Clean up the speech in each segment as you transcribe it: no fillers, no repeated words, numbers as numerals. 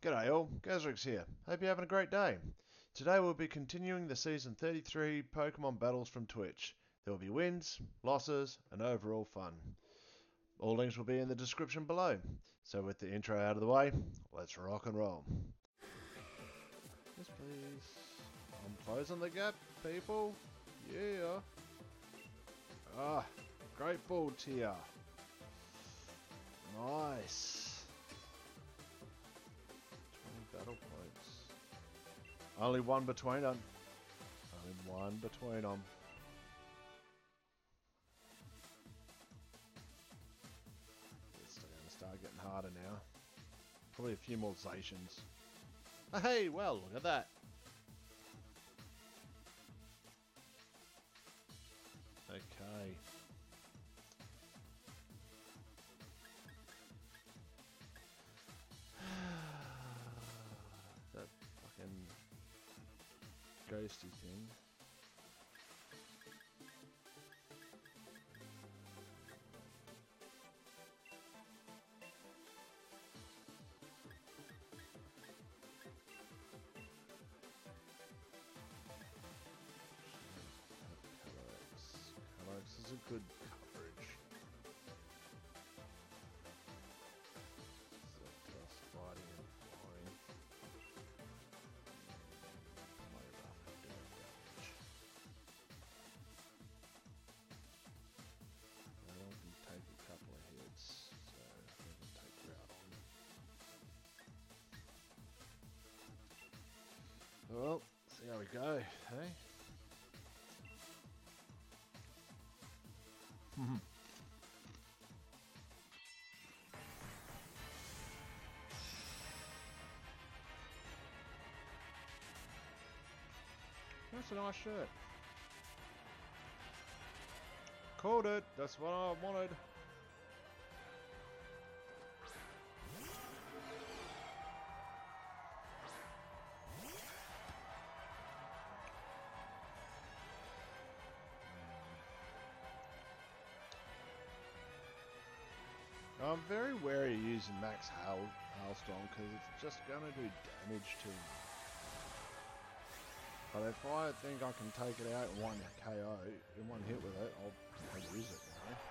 G'day all, Gazzarix here. Hope you're having a great day. Today we'll be continuing the Season 33 Pokemon battles from Twitch. There will be wins, losses, and overall fun. All links will be in the description below. So with the intro out of the way, let's rock and roll. Yes please. I'm closing the gap, people. Yeah. Ah, great ball tier. Nice. Battle points. Only one between them. Only one between them. It's going to start getting harder now. Probably a few more Zations. Hey, well, look at that. Okay. That fucking ghosty thing. Gazzarix is a good coverage. Fighting and flying. Play rough and doing damage. I can take a couple of hits, so I can take you out on. Well, see how we go, hey? That's a nice shirt. Called it. That's what I wanted. I'm very wary of using Max Hailstorm because it's just going to do damage to him. But if I think I can take it out in one KO, in one hit with it, I'll use it, you know?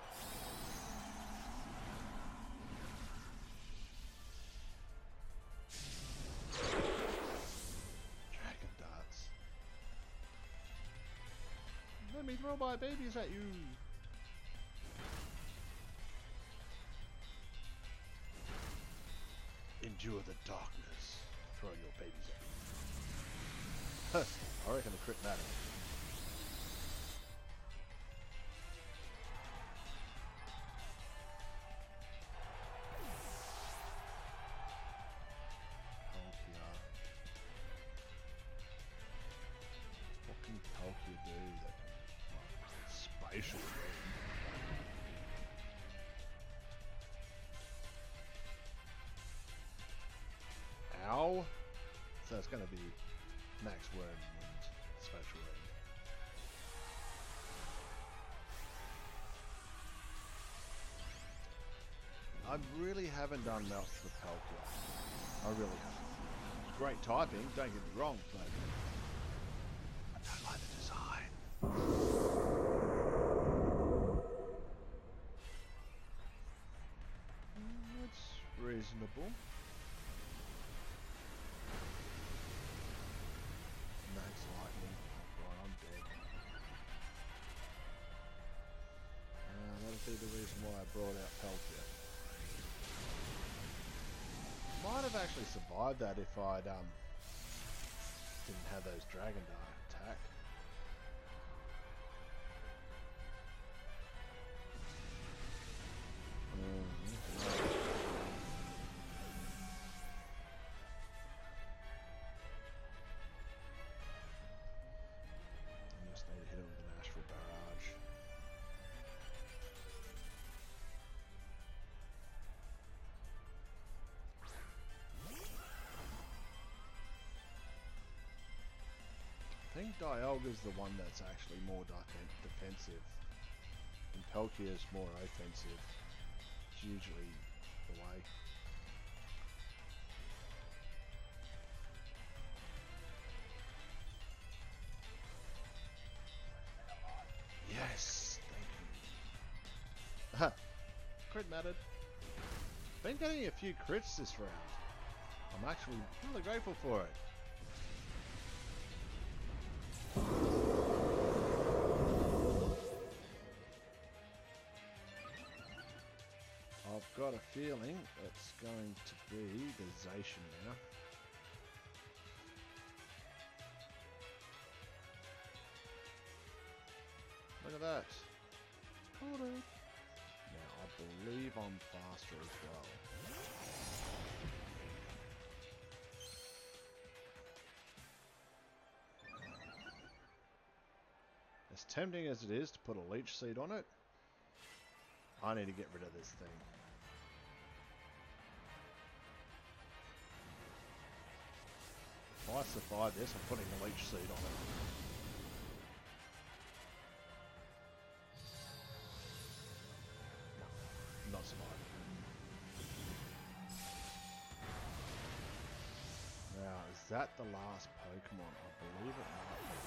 Dragon darts. Let me throw my babies at you! Endure the darkness. Throw your babies at me. I reckon the crit matter. Palkia. What can Palkia do that can spatial move? Ow! So it's going to be Max Worm and Special Ring. I really haven't done much with Palkia. I really haven't. It's great typing, don't get me wrong, but I don't like the design. That's reasonable. Max Lightning. Right, I'm dead. That'll be the reason why I brought out Palkia. Might have actually survived that if I'd didn't have those Dragon Dart attack. Just need to hit it with an Astral Barrage. I think Dialga's the one that's actually more defensive, and Palkia is more offensive. It's usually the way. added. Been getting a few crits this round. I'm actually really grateful for it. I've got a feeling it's going to be the Zacian now. Look at that. Caught it. Now I believe I'm faster as well. As tempting as it is to put a leech seed on it, I need to get rid of this thing. If I survive this, I'm putting a leech seed on it. No, not surviving. Now, is that the last Pokemon? I believe it might be.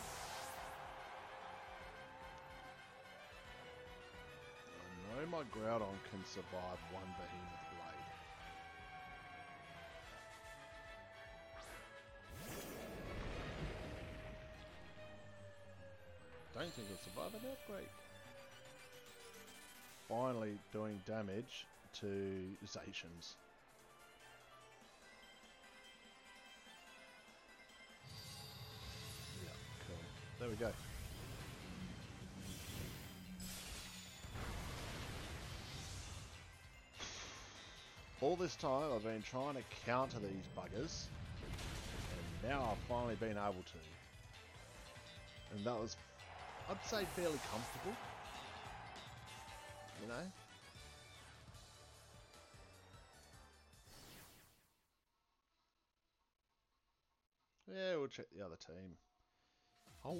I know my Groudon can survive one Behemoth Blade. Don't think it'll survive an Earthquake. Finally doing damage to Zacians. Yeah, cool. There we go. All this time I've been trying to counter these buggers, and now I've finally been able to. And that was, I'd say, fairly comfortable. You know? Yeah, we'll check the other team. Oh.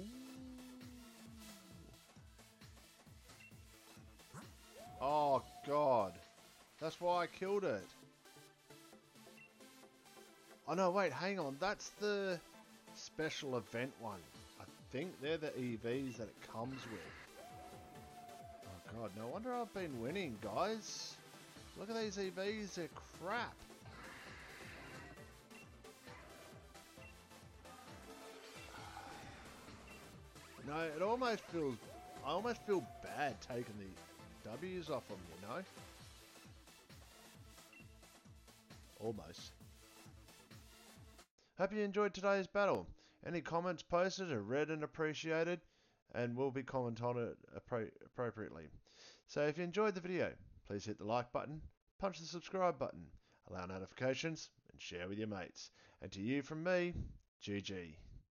Oh, God. That's why I killed it. Oh, no, wait, hang on. That's the special event one. I think they're the EVs that it comes with. Oh, God, no wonder I've been winning, guys. Look at these EVs, they're crap. No, it almost feels... I almost feel bad taking the W's off them, you know? Almost. Hope you enjoyed today's battle. Any comments posted are read and appreciated, and will be commented on it appropriately. So if you enjoyed the video, please hit the like button, punch the subscribe button, allow notifications, and share with your mates. And to you from me, GG.